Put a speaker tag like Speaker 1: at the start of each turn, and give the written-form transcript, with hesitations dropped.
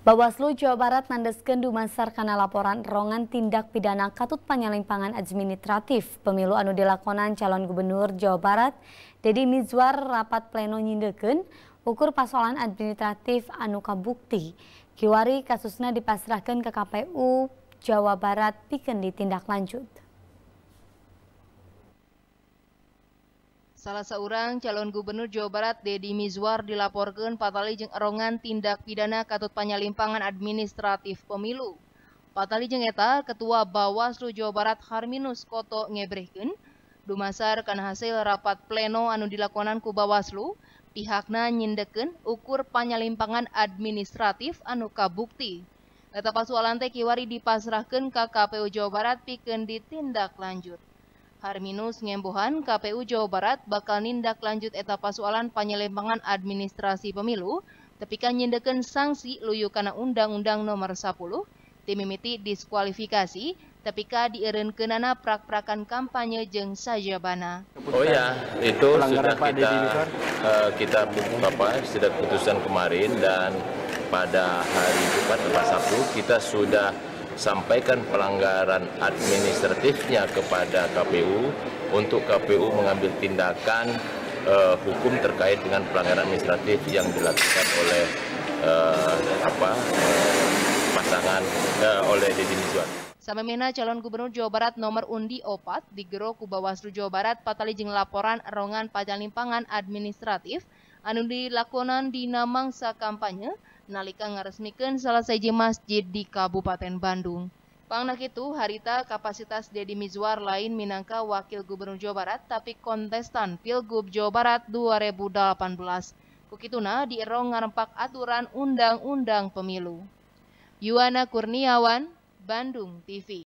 Speaker 1: Bawaslu Jawa Barat nandeskeun dumasar kana laporan rongan tindak pidana katut panyalimpangan administratif pemilu anu dilakonan calon gubernur Jawa Barat Deddy Mizwar rapat pleno nyindekeun ukur pasolan administratif anu kabukti. Kiwari kasusna dipasrahkeun ke KPU Jawa Barat pikeun ditindak lanjut.
Speaker 2: Salah seorang calon gubernur Jawa Barat Deddy Mizwar dilaporkan patali jeung erongan tindak pidana katut panyalimpangan administratif pemilu. Patali jeung eta Ketua Bawaslu Jawa Barat Harminus Koto ngebrehkeun dumasar kana hasil rapat pleno anu dilakonan ku Bawaslu, pihakna nyindekeun ukur panyalimpangan administratif anu kabukti. Eta pasoalan teh kiwari dipasrahkeun ka KPU Jawa Barat pikeun ditindak lanjut. Harminus ngembohan KPU Jawa Barat bakal nindak lanjut eta pasoalan panyalimpangan administrasi pemilu, tepika nyindekeun sanksi luyu kana Undang-Undang Nomor 10, timimiti diskualifikasi, tepika dieureunkeunana prak-prakan kampanye jeung sajabana.
Speaker 3: Oh ya, itu sudah kita sudah putusan kemarin, dan pada hari Jumat lepas Sabtu kita sudah sampaikan pelanggaran administratifnya kepada KPU untuk KPU mengambil tindakan hukum terkait dengan pelanggaran administratif yang dilakukan oleh pasangan oleh Deddy Mizwar.
Speaker 2: Samemehna calon gubernur Jawa Barat nomor undi 4 digero ku Bawaslu Jawa Barat patali jeung laporan erongan panyalimpangan administratif anu dilakonan dina mangsa kampanye nalika ngaresmikeun salah sahiji masjid di Kabupaten Bandung. Pangna kitu harita kapasitas Deddy Mizwar lain minangka wakil gubernur Jawa Barat tapi kontestan Pilgub Jawa Barat 2018. Kukituna dierong ngarempak aturan undang-undang pemilu. Yuwana Kurniawan, Bandung TV.